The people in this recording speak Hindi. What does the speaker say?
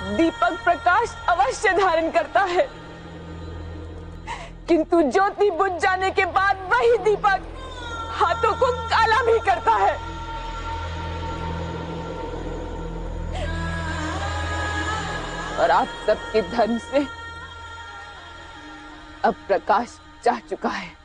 दीपक प्रकाश अवश्य धारण करता है, किंतु ज्योति बुझ जाने के बाद वही दीपक हाथों को काला भी करता है। और आप सबके धर्म से अब प्रकाश जा चुका है।